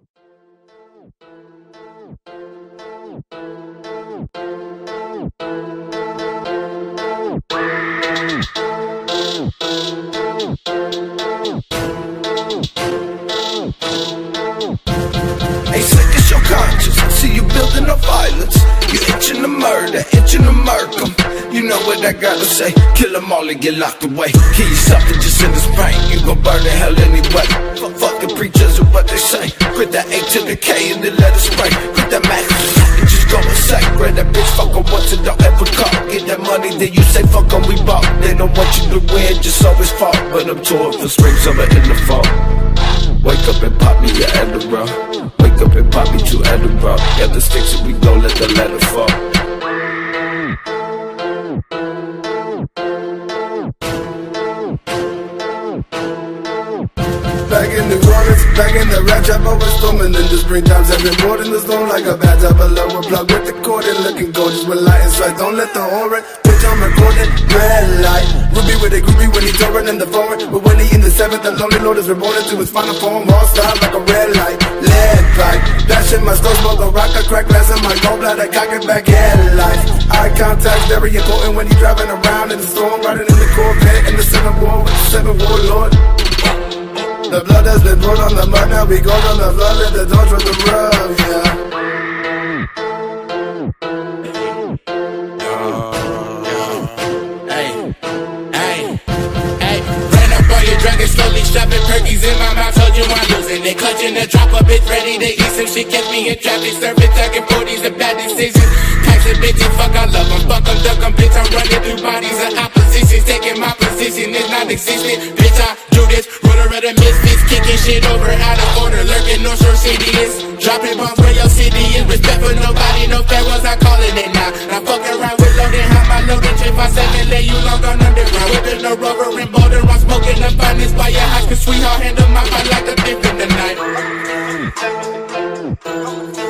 Hey, sick is your conscience. See you building up violence. You itching to murder, itching to murk 'em. You know what I gotta say. Kill 'em all and get locked away. Kill yourself and just in this pain. You gon' burn in hell anyway. Fucking preachers and what they say. Quit that A to the K and then let it spray. Quit that max and just go insane. Grab that bitch, fuck 'em once and don't ever call. Get that money, then you say fuck 'em, we bought. They don't want you to win, just always fall. But I'm touring for spring, summer, in the fall. Wake up and pop me your Adderall. Wake up and pop me 2 Adderall. Got the sticks and we gon' let the ladder fall. Back in New Orleans, back in the rap trap, always storming in the springtimes. Every morning the storm like a bathtub below. We're plugged with the cord and looking gorgeous with light and strike. Don't let the horn bitch, I'm recording. Red light, Ruby with a groupie when he touring in the foreign. But when he in the 7th, the lonely Lord is reborn into his final form. All style like a red light, lead pipe. Dash in my stove, smoke a rock, a crack glass in my gallbladder, cock it back, headlights. Eye contact very important when he's driving around in the storm, riding in the Corvette in the 7th war with the 7th warlord. The blood has been poured on the mud, now we go on the flood, let the doors with the rug, yeah. Ran up on your drug and slowly shoving perkies in my mouth, told you I'm losing it. Clutching the drop, a bitch ready to eat some shit. Catch me in traffic, serving tucking 40s and bad decisions. Types of bitches, fuck I love them, fuck them, duck them, bitch. I'm running through bodies of opposition, taking my position is non-existent. Bitch, I do this, ruler of the misfits, kicking shit over out of order, lurking North Shore City is dropping bombs where your city is. Respect for nobody, no fair ones, I calling it now. I fuck around with loading, how my loading, 357, lay you long on underground. Whipping the rover and boulder, I'm smoking the finest by your house, cause sweetheart handle my fight like a thief in the night.